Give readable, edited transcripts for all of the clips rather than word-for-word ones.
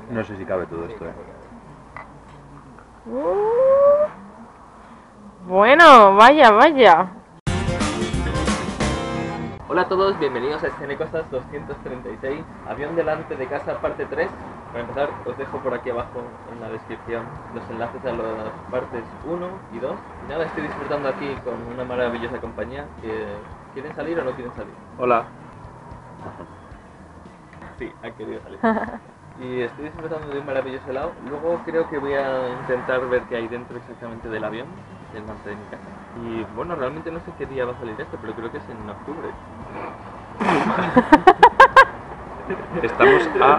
No sé si cabe todo esto, Bueno, vaya, vaya. Hola a todos, bienvenidos a Escenecosas 236, avión delante de casa parte 3. Para empezar, os dejo por aquí abajo en la descripción los enlaces a las partes 1 y 2. Y nada, estoy disfrutando aquí con una maravillosa compañía. ¿Quieren salir o no quieren salir? Hola. Sí, han querido salir. Y estoy disfrutando de un maravilloso helado. Luego creo que voy a intentar ver qué hay dentro exactamente del avión, delante de mi casa. Y bueno, realmente no sé qué día va a salir esto, pero creo que es en octubre. Estamos a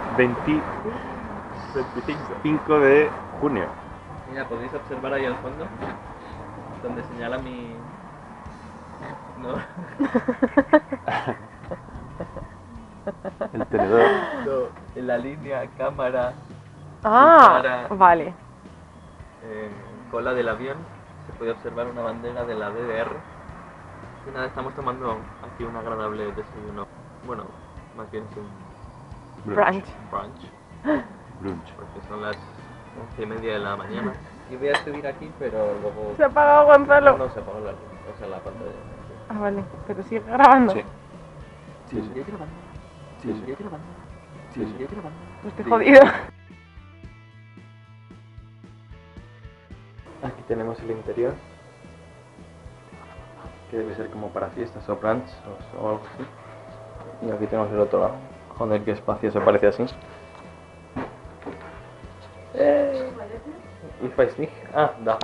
25 de junio. Mira, podéis observar ahí al fondo, donde señala mi... No, El tenedor. no, en la línea cámara, Ah, vale. cola del avión, se puede observar una bandera de la DDR. Y nada, estamos tomando aquí un agradable desayuno. Bueno, más bien es un Brunch. Brunch. porque son las 11:30 de la mañana. Y voy a subir aquí, pero luego... Se ha apagado Gonzalo. No se apagó la luz, o sea, la pantalla. Ah, vale, pero sigue grabando. Sí. Sí, sí. Sigue grabando. Sí, sí. Sigue grabando. Sí, sí. Sigue grabando. Pues estoy jodido. Aquí tenemos el interior, que debe ser como para fiestas o brunch o algo así. Y aquí tenemos el otro lado. Joder, qué espacio, se parece así. Ich weiß nicht. Ah, da.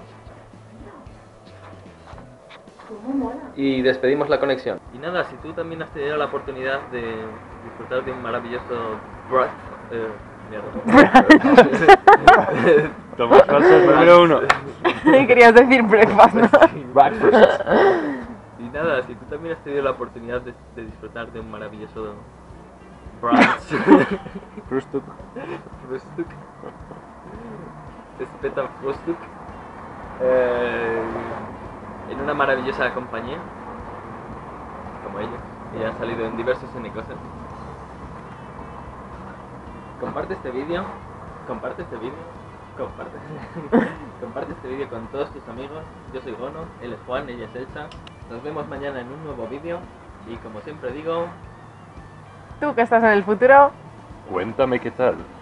Y despedimos la conexión. Y nada, si tú también has tenido la oportunidad de disfrutar de un maravilloso brunch, Tomás Falsas número 1. Querías decir breakfast, ¿no? Breakfast. Y nada, si tú también has tenido la oportunidad de disfrutar de un maravilloso brunch, Frühstück. Frühstück, Später Frühstück, en una maravillosa compañía, como ellos, y han salido en diversos Escenecosas. Comparte este vídeo, comparte este vídeo con todos tus amigos. Yo soy Gono, él es Juan, ella es Elsa. Nos vemos mañana en un nuevo vídeo y como siempre digo... Tú que estás en el futuro. Cuéntame qué tal.